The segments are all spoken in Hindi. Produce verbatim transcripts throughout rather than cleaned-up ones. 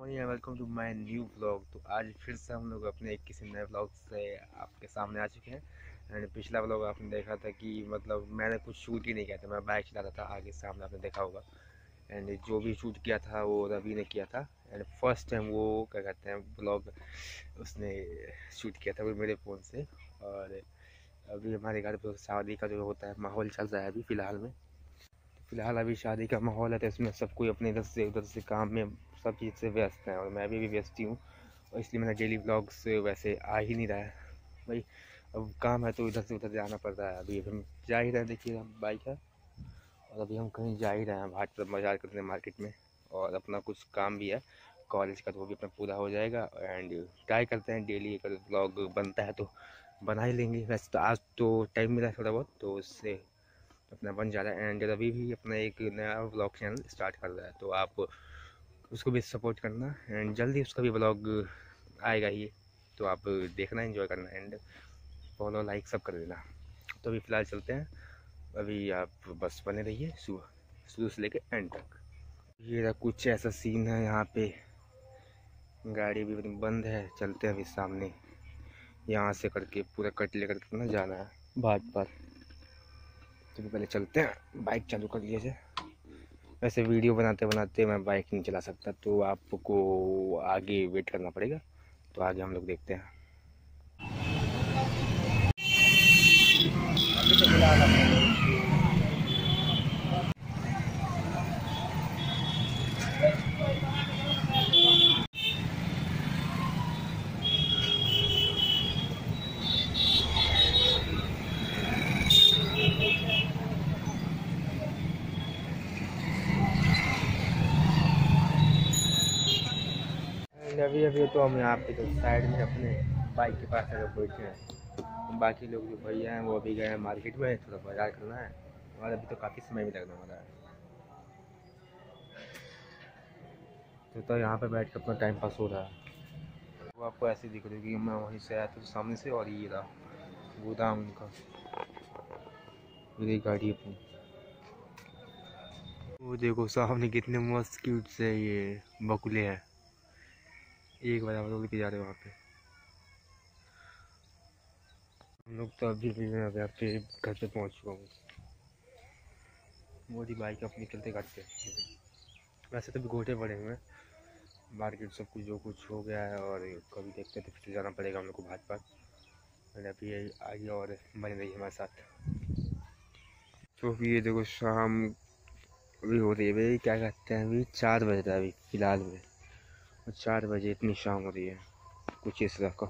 Morning welcome to my new vlog. तो आज फिर से हम लोग अपने एक किसी नए व्लॉग से आपके सामने आ चुके हैं। एंड पिछला व्लॉग आपने देखा था कि मतलब मैंने कुछ शूट ही नहीं किया था, मैं बाइक चला रहा था आगे सामने, आपने देखा होगा। एंड जो भी शूट किया था वो रवि ने किया था। एंड फर्स्ट टाइम वो क्या कहते हैं व्लॉग उसने शूट किया था वो मेरे फ़ोन से। और अभी हमारे घर पर शादी का जो होता है माहौल चल रहा है अभी फ़िलहाल में। फिलहाल अभी शादी का माहौल है तो इसमें सब कोई अपने इधर से उधर से काम में सब चीज़ से व्यस्त है और मैं भी, भी व्यस्त ही हूँ। और इसलिए मेरा डेली व्लॉग्स वैसे आ ही नहीं रहा है भाई। अब काम है तो इधर से उधर जाना पड़ रहा है। अभी हम जा ही रहे हैं, देखिए हम बाइक है और अभी हम कहीं जा ही रहे हैं भाट पर बाजार करने मार्केट में। और अपना कुछ काम भी है कॉलेज का तो वो भी अपना पूरा हो जाएगा। एंड ट्राई करते हैं डेली अगर व्लॉग बनता है तो बना ही लेंगे। वैसे तो आज तो टाइम मिला है थोड़ा बहुत तो उससे अपना बन जा रहा है। एंड रवि भी अपना एक नया व्लॉग चैनल स्टार्ट कर रहा है तो आप उसको भी सपोर्ट करना। एंड जल्दी उसका भी व्लॉग आएगा ही तो आप देखना, एंजॉय करना एंड फॉलो लाइक सब कर देना। तो अभी फ़िलहाल चलते हैं, अभी आप बस बने रहिए सुबह शुरू से लेकर एंड तक। ये रहा कुछ ऐसा सीन है यहाँ पे, गाड़ी भी बंद है। चलते हैं अभी सामने यहाँ से करके पूरा कट लेकर के ना जाना है भाट पर। तो पहले चलते हैं, बाइक चालू कर लीजिए। वैसे वीडियो बनाते बनाते मैं बाइक नहीं चला सकता तो आपको आगे वेट करना पड़ेगा। तो आगे हम लोग देखते हैं। अभी तो फिलहाल अभी अभी तो हम यहाँ पे तो साइड में अपने बाइक के पास अगर बैठे हैं। बाकी लोग जो भैया हैं वो अभी गए हैं मार्केट में, थोड़ा बाजार करना है और अभी तो काफ़ी समय भी लगने वाला है। तो, तो यहाँ पे बैठ कर अपना टाइम पास हो रहा है। वो आपको ऐसे दिख रही है कि मैं वहीं से आया था सामने से और ये रहा गोदाम उनका, मेरी गाड़ी अपनी। वो देखो सामने कितने मस्त क्यूट से ये बकुले हैं, एक बराबर उड़ के जा रहे हैं वहाँ पे। हम लोग तो अभी भी मैं यहाँ पे घर पे पहुँच चुका हूँ। मोदी बाइक अपनी निकलते घर पे। वैसे तो भी घोटे पड़े हुए हैं, मार्केट सब कुछ जो कुछ हो गया है और कभी देखते हैं तो फिर जाना पड़ेगा हम लोग को भाट पर। मैंने अभी आगे और बने रही हमारे साथ। तो अभी ये देखो शाम अभी हो रही है भाई, क्या कहते हैं अभी चार बज रहा है अभी फ़िलहाल में। और चार बजे इतनी शाम हो रही है कुछ इस तरह का।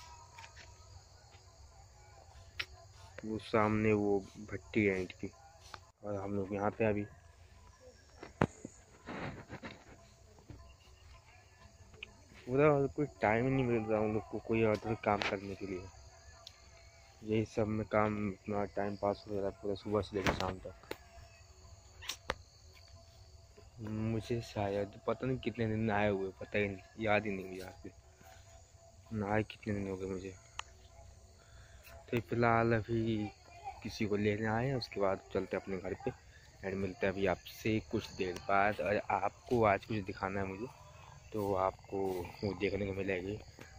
वो सामने वो भट्टी है ईंट की और हम लोग यहाँ पे अभी पूरा कोई टाइम नहीं मिल रहा उन लोग को कोई और काम करने के लिए। यही सब में काम अपना टाइम पास हो रहा है पूरा सुबह से लेकर शाम तक। मुझे शायद पता नहीं कितने दिन आए हुए, पता ही नहीं, याद ही नहीं मुझे यहाँ पे नहाए कितने दिन हो गए मुझे। तो फिलहाल अभी किसी को लेने आए हैं, उसके बाद चलते अपने घर पे एंड मिलते हैं अभी आपसे कुछ देर बाद। और आपको आज कुछ दिखाना है मुझे तो आपको वो देखने को मिलेगी।